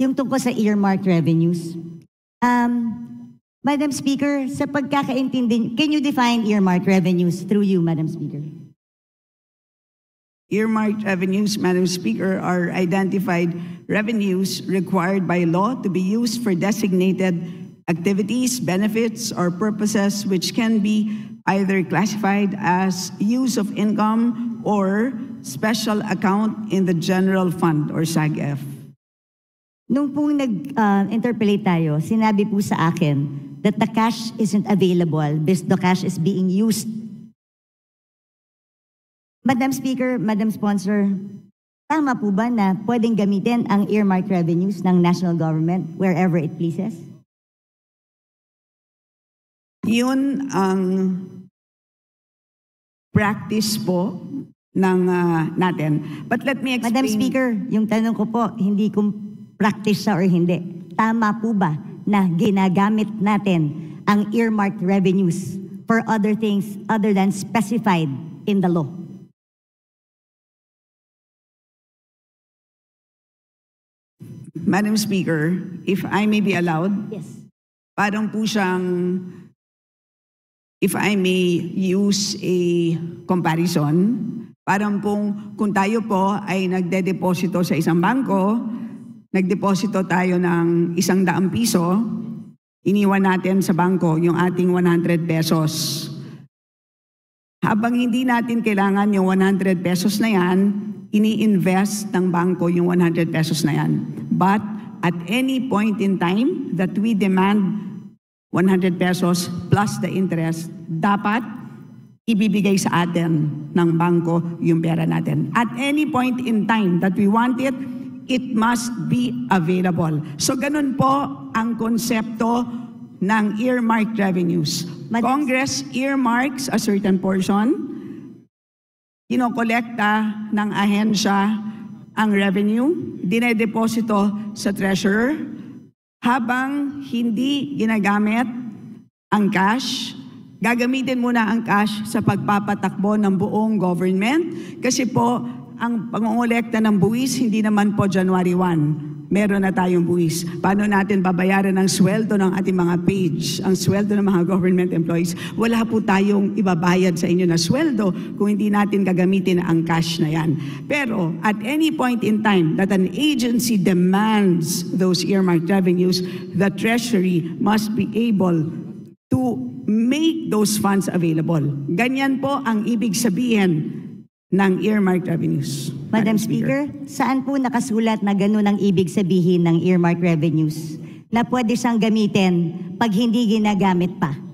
yung tungkol sa earmarked revenues. Madam Speaker, sa pagkakaintindi, can you define earmarked revenues through you, Madam Speaker? Earmarked revenues, Madam Speaker, are identified revenues required by law to be used for designated activities, benefits, or purposes which can be either classified as use of income or special account in the general fund or SAGF. Nung pong nag-interpolate tayo, sinabi po sa akin that the cash isn't available because the cash is being used. Madam Speaker, Madam Sponsor, tama po ba na pwedeng gamitin ang earmarked revenues ng national government wherever it pleases? Yun ang practice po ng natin. But let me explain. Madam Speaker, yung tanong ko po, hindi kung practice siya or hindi. Tama po ba na ginagamit natin ang earmarked revenues for other things other than specified in the law? Madam Speaker, if I may be allowed, Yes. parang po siyang, if I may use a comparison, parang pong kung tayo po ay nagde-deposito sa isang bangko, nagdeposito tayo ng 100 piso, iniwan natin sa bangko yung ating 100 pesos. Habang hindi natin kailangan yung 100 pesos na yan, ini-invest ng bangko yung 100 pesos na yan. But at any point in time that we demand 100 pesos plus the interest, dapat ibibigay sa atin ng bangko yung pera natin. At any point in time that we want it, it must be available. So ganun po ang konsepto ng earmarked revenues. Congress earmarks a certain portion, kinokolekta ng ahensya ang revenue, dinedeposito sa treasurer, habang hindi ginagamit ang cash, gagamitin muna ang cash sa pagpapatakbo ng buong government kasi po ang pangongolekta ng buwis hindi naman po January 1. Meron na tayong buwis. Paano natin babayaran ang sweldo ng ating mga page, ang sweldo ng mga government employees? Wala po tayong ibabayad sa inyo na sweldo kung hindi natin gagamitin ang cash na yan. Pero at any point in time that an agency demands those earmarked revenues, the Treasury must be able to make those funds available. Ganyan po ang ibig sabihin ng earmarked revenues. Madam Speaker, saan po nakasulat na ganun ang ibig sabihin ng earmarked revenues? Na pwede siyang gamitin pag hindi ginagamit pa?